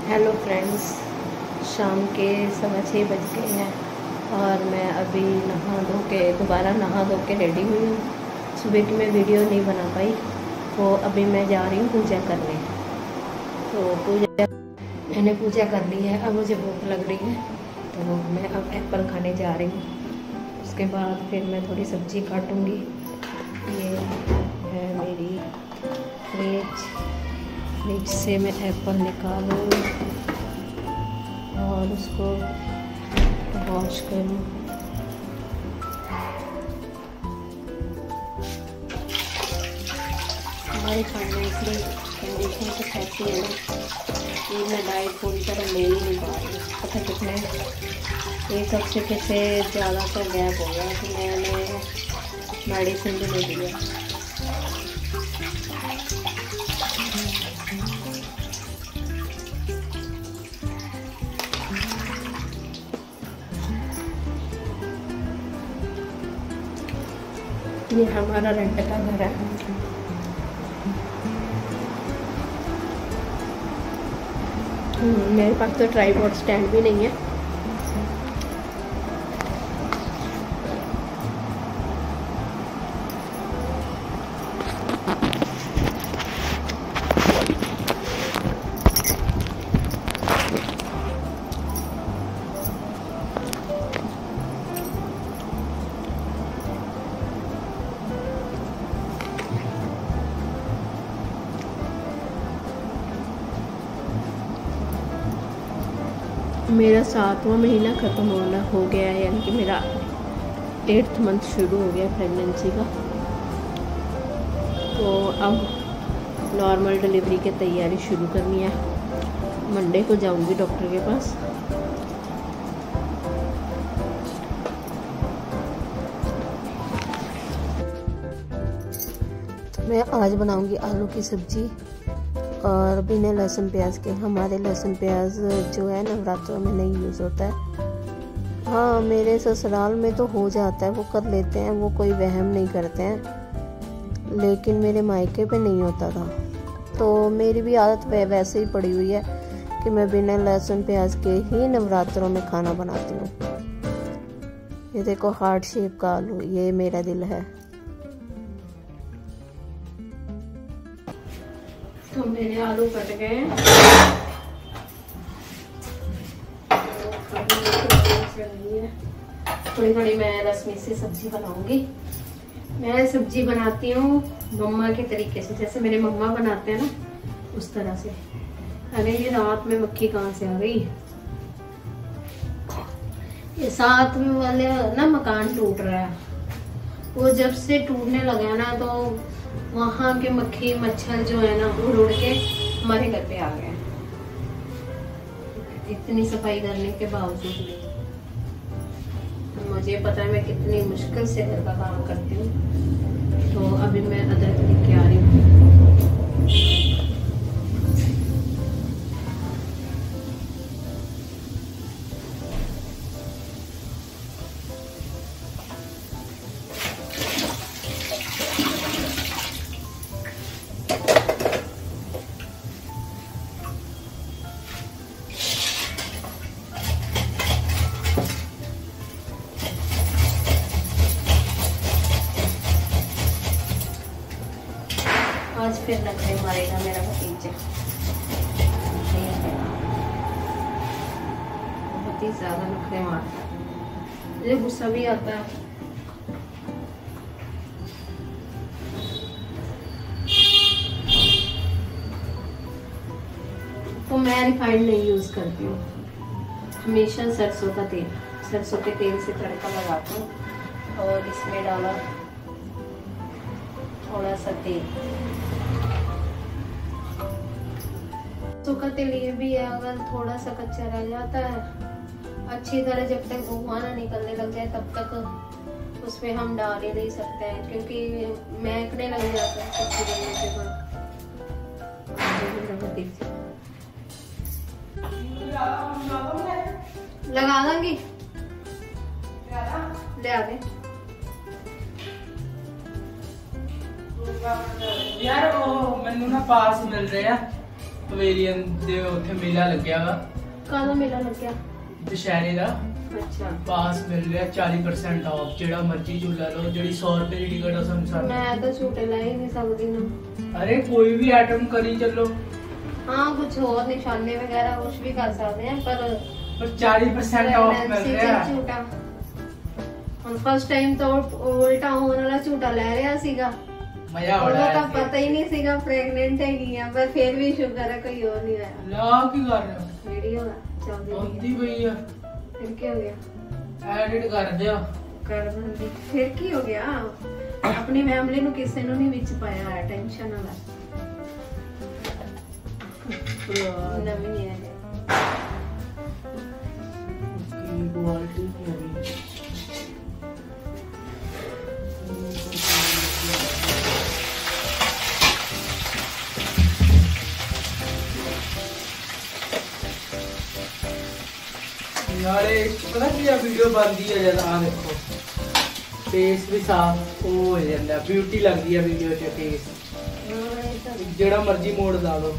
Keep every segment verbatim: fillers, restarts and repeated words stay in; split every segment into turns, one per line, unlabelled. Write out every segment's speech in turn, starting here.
Hello friends, शाम के सवा छः बज गए हैं और मैं अभी नहा धो के दोबारा नहा धो के रेडी हुई हूँ। सुबह की मैं वीडियो नहीं बना पाई, तो अभी मैं जा रही हूँ पूजा करने। तो पूजा मैंने पूजा कर ली है, अब मुझे भूख लग रही है तो मैं अब एप्पल खाने जा रही हूँ। उसके बाद फिर मैं थोड़ी सब्ज़ी काटूँगी। ये है मेरी फ्रिज, फ्रिज से मैं एप्पल निकालूँ और उसको वॉश करूँ। हमारे खाने की कंडीशन कुछ ऐसी है ना कि मैं डाइट पूरी तरह ले ही नहीं पा रही। पता कितने एक हफ्ते से ज़्यादा सा गैप हो गया कि मैंने मेडिसिन भी नहीं लिया। ये हमारा रेंट का घर है। मेरे पास तो ट्राइपॉड स्टैंड भी नहीं है। मेरा सातवां महीना ख़त्म होना हो गया है, यानी कि मेरा एट्थ मंथ शुरू हो गया प्रेगनेंसी का। तो अब नॉर्मल डिलीवरी की तैयारी शुरू करनी है। मंडे को जाऊंगी डॉक्टर के पास। तो मैं आज बनाऊंगी आलू की सब्ज़ी और बिना लहसुन प्याज के। हमारे लहसुन प्याज जो है नवरात्रों में नहीं यूज़ होता है। हाँ, मेरे ससुराल में तो हो जाता है, वो कर लेते हैं, वो कोई वहम नहीं करते हैं, लेकिन मेरे मायके पे नहीं होता था। तो मेरी भी आदत वैसे ही पड़ी हुई है कि मैं बिना लहसुन प्याज के ही नवरात्रों में खाना बनाती हूँ। ये देखो हार्ट शेप का आलू, ये मेरा दिल है। तो मेरे आलू कट गए। थोड़ी थोड़ी मैं रसमी से सब्जी बनाऊंगी। मैं सब्जी बनाती हूँ मम्मा के तरीके से, जैसे मेरे मम्मा बनाते हैं ना उस तरह से। अरे ये रात में मक्खी कहाँ से आ गई। ये साथ में वाले ना मकान टूट रहा है, वो जब से टूटने लगा ना तो वहाँ के मक्खी मच्छर जो है ना उड़ उड़ के हमारे घर पे आ गए। इतनी सफाई करने के बावजूद भी मुझे पता है मैं कितनी मुश्किल से घर का काम करती हूँ। तो अभी मैं अदरक लेके आ रही हूँ। आज फिर नखरे मारेगा मेरा भतीजा, बहुत ही ज्यादा नखरे मारता है, मुझे गुस्सा भी आता है। तो मैं रिफाइंड नहीं यूज करती हूँ, हमेशा सरसों का तेल, सरसों के तेल से तड़का लगाती हूँ। और इसमें डाला थोड़ा सा तेल। सरसों का तेल ये भी है, अगर थोड़ा सा कच्चा रह जाता है, अच्छी तरह जब तक धुआं ना निकलने लग जाए तब तक उसमें हम डाल ही नहीं सकते हैं, क्योंकि महकने लग जाता है कच्ची देने के बाद। लगा देंगी, ले आ दे।
यार वो मैनू ना पास मिल रहे हैं ਪਵੇਲੀਅਨ ਦੇ ਉੱਥੇ ਮੇਲਾ ਲੱਗਿਆ ਵਾ।
ਕਾਹਦਾ ਮੇਲਾ ਲੱਗਿਆ?
ਦੁਸ਼ਹਿਰੇ ਦਾ।
ਅੱਛਾ।
ਪਾਸ ਮਿਲ ਰਿਹਾ ਚਾਲੀ परसेंट ਆਫ, ਜਿਹੜਾ ਮਰਜ਼ੀ ਝੂਲਾ ਲਓ। ਜਿਹੜੀ ਸੌ ਰੁਪਏ ਦੀ ਟਿਕਟ ਆ ਸਾਨੂੰ ਸਾਰੀ।
ਮੈਂ ਤਾਂ ਝੂਟੇ ਲੈ ਹੀ ਨਹੀਂ ਸਕਦੀ ਨਾ।
ਅਰੇ ਕੋਈ ਵੀ ਆਈਟਮ ਕਰੀ ਚੱਲੋ।
हाँ कुछ और निशाने वगैरह कुछ भी कर सकते हैं पर
पर चालीस परसेंट ऑफ मिल रहा है। झूठा
हम फर्स्ट टाइम तो उल्टा होने वाला झूठा ले रहा सीगा,
मजा आ रहा है।
तो पता ही नहीं सीगा प्रेग्नेंट है की है, पर फिर भी शुक्र है कोई और नहीं आया।
ला की कर रहे हो?
वीडियो चल
होती पई है।
फिर क्या हो गया?
एडिट कर दिया। कर
दिंदी। फिर की हो गया? अपनी फैमिली नु किसी नु नहीं विच पाया है, टेंशन ना ले। नवी नहीं है
क्वालिटी नहीं है। नाले पता क्या वीडियो बनती है जब आ देखो फेस भी साफ हो जाता, ब्यूटी लगती है वीडियो च। फेस जेड़ा मर्जी मोड़ ला लो।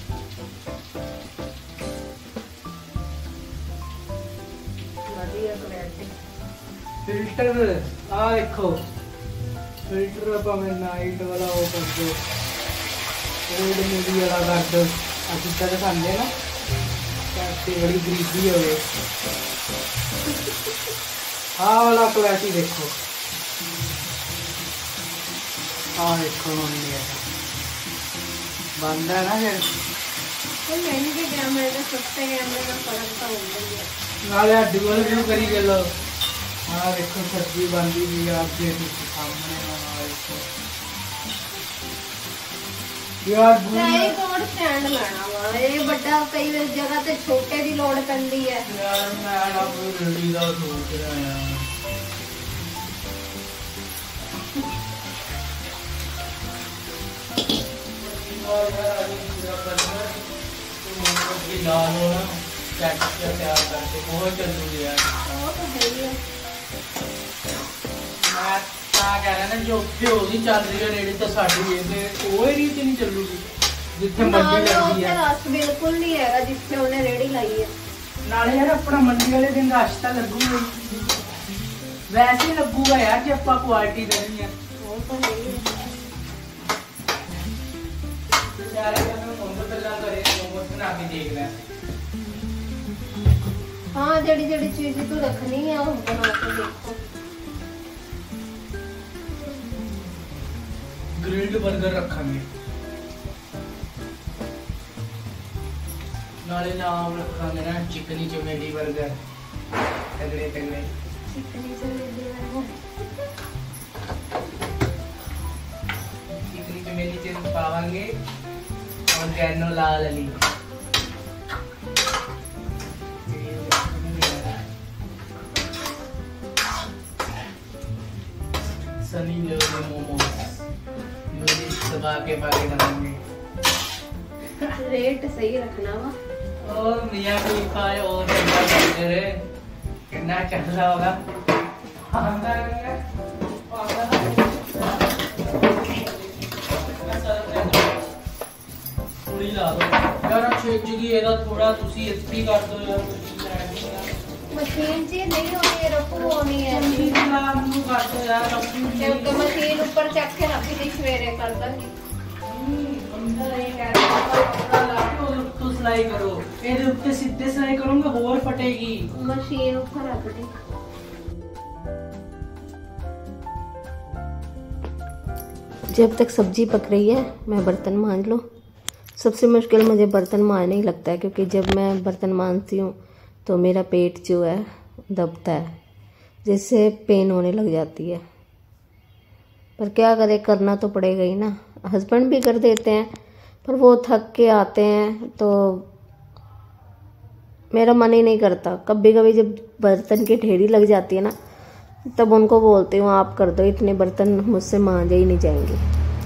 फिल्टर आ देखो, फिल्टर भावे नाइट वाला वो कर दो, ओल्ड मूवी वाला कर दो। अभी तक खाते ना पैसे बड़ी गरीबी हो गई। हाँ वाला क्वालिटी देखो, हाँ देखो बंद है ना। फिर
महंगे कैमरे का सस्ते कैमरे का फर्क तो होगा।
नाले डुअल व्यू करी चलो। हाँ देखो सब्जी बनती हुई आपके सामने। यार
कोड स्टैंड लेना वा, ये बड़ा कई जगह ते छोटे दी लोड़ पैंदी है।
यार मैं ना कोई रेडी दा सोच रहा यार। और यार अभी पूरा करना तो ये लाल हो ना टेक्सचर तैयार करके बहुत जल्दी यार।
वो तो है ही है।
मैं ਤਾਂ ਕਹਿ ਰਿਹਾ ਨਾ ਜੋ ਉੱਥੇ ਉਹਦੀ ਚੱਲ ਰਹੀ ਹੈ ਰੇੜੀ ਤਾਂ ਸਾਡੀ ਇਹ ਤੇ ਉਹ ਏਰੀਆ 'ਚ ਨਹੀਂ ਚੱਲੂਗੀ ਜਿੱਥੇ ਮੰਡੀ ਲੱਗਦੀ ਹੈ।
ਰਸ਼ ਬਿਲਕੁਲ ਨਹੀਂ ਹੈਗਾ ਜਿੱਥੇ ਉਹਨੇ ਰੇੜੀ ਲਾਈ ਹੈ।
ਨਾਲੇ ਯਾਰ ਆਪਣਾ ਮੰਡੀ ਵਾਲੇ ਦਿਨ ਰਸ਼ ਤਾਂ ਲੱਗੂਗਾ, ਵੈਸੇ ਹੀ ਲੱਗੂਗਾ ਯਾਰ ਜੇ ਆਪਾਂ ਕੁਆਲਿਟੀ ਦੇਣੀ ਹੈ।
ਉਹ ਤਾਂ ਹੈ ਹੀ ਹੈ
ਯਾਰ ਇਹਨਾਂ ਨੂੰ ਮੋਮੋ ਪਹਿਲਾਂ ਕਰੇ ਮੋਮੋ ਬਣਾ ਕੇ ਦੇਖ ਲੈ।
हाँ जड़ी जड़ी चीज तू रखनी है वो बना के देखो।
ग्रिल्ड बर्गर रखेंगे, नाले नाम रखेंगे ना चिकनी चमेली बर्गर। तगड़े तगड़े
चिकनी चमेली बर्गर,
चिकनी चमेली चिकन पावांगे और गैनो लाल अली। सनी लेवल मोमोज मेरी दबा के पाके बनाएंगे।
रेट सही रखना वा।
और मियां की खाए और बर्गर है कितना चल रहा होगा। पूरी ला दो यार अच्छी जगह ਇਹਦਾ ਥੋੜਾ ਤੁਸੀਂ ਇੱਥੇ ਕਰ ਦਿਓ ਯਾਰ।
मशीन जी नहीं होनी रखो होनी है
मशीन ला ਨੂੰ ਕਰ ਦਿਓ ਯਾਰ।
ਤੇ ਮਸ਼ੀਨ ਉੱਪਰ ਚੱਕ ਕੇ ਰੱਖੀ ਦੀ ਸਵੇਰੇ ਕਰ ਦਾਂਗੀ।
ਅੰਦਰ ਇਹ ਕਹਿ ਰਿਹਾ ਕੱਪੜਾ ਲਾ ਕੇ ਉਹਦੇ ਉੱਤੇ ਸਿਲਾਈ ਕਰੋ, ਇਹਦੇ ਉੱਤੇ ਸਿੱਧੇ ਸਿਲਾਈ ਕਰੋਗੇ ਹੋਰ ਫਟੇਗੀ।
मशीन ऊपर रख दी। जब तक सब्जी पक रही है मैं बर्तन मांज लो। सबसे मुश्किल मुझे बर्तन मांजने ही लगता है, क्योंकि जब मैं बर्तन मांजती हूँ तो मेरा पेट जो है दबता है, जिससे पेन होने लग जाती है। पर क्या करें, करना तो पड़ेगा ही ना। हस्बैंड भी कर देते हैं पर वो थक के आते हैं तो मेरा मन ही नहीं करता। कभी कभी जब बर्तन की ढेरी लग जाती है ना तब उनको बोलती हूँ आप कर दो, इतने बर्तन मुझसे मांजे ही नहीं जाएंगे।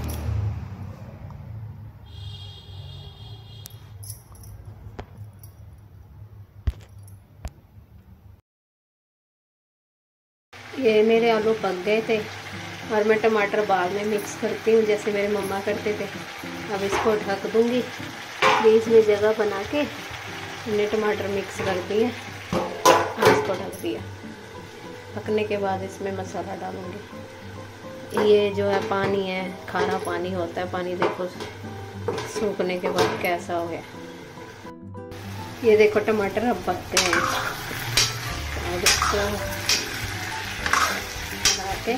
ये मेरे आलू पक गए थे और मैं टमाटर बाद में मिक्स करती हूँ जैसे मेरे मम्मा करते थे। अब इसको ढक दूँगी बीच में जगह बना के हमने टमाटर मिक्स कर दिए, आँच को ढक दिया। पकने के बाद इसमें मसाला डालूंगी। ये जो है पानी है, खारा पानी होता है, पानी देखो सूखने के बाद कैसा हो गया। ये देखो टमाटर अब पक गए हैं। अब इसको मिला के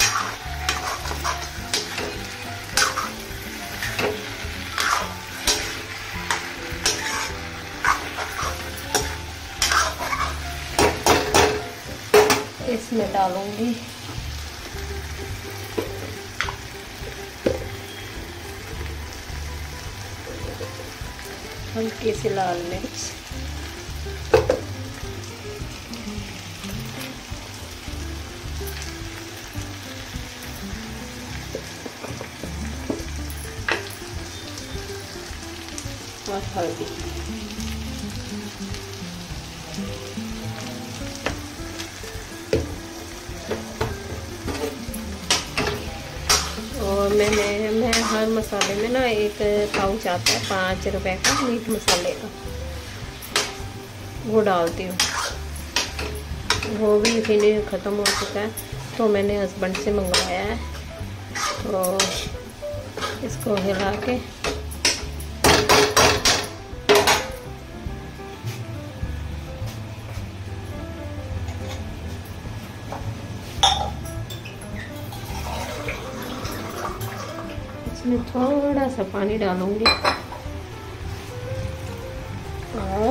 इसमें डालूंगी हल्की सी लाल मिर्च, और हल्दी। और मैंने मैं हर मसाले में ना एक पाउच आता है पाँच रुपए का मीट मसाले का, वो डालती हूँ। वो भी फिर ख़त्म हो चुका है तो मैंने हस्बैंड से मंगवाया है। तो इसको हिला के इसमें थोड़ा सा पानी डालूंगी और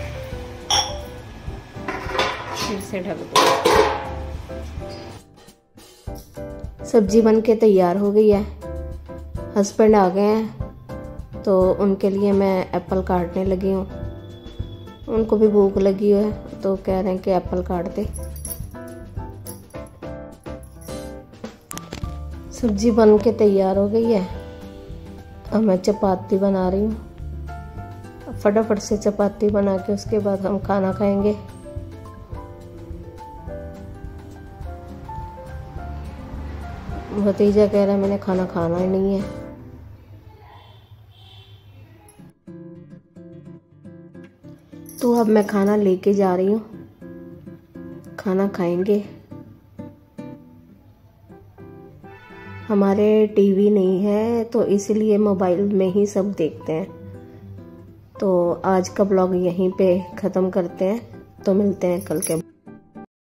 फिर से ढक दूंगी। सब्जी बन के तैयार हो गई है। हस्बैंड आ गए हैं तो उनके लिए मैं एप्पल काटने लगी हूँ। उनको भी भूख लगी है तो कह रहे हैं कि एप्पल काट दे। सब्जी बन के तैयार हो गई है। अब मैं चपाती बना रही हूँ। फटाफट से चपाती बना के उसके बाद हम खाना खाएंगे। भतीजा कह रहा है मैंने खाना खाना ही नहीं है। तो अब मैं खाना लेके जा रही हूँ, खाना खाएंगे। हमारे टीवी नहीं है तो इसलिए मोबाइल में ही सब देखते हैं। तो आज का ब्लॉग यहीं पे ख़त्म करते हैं, तो मिलते हैं कल के।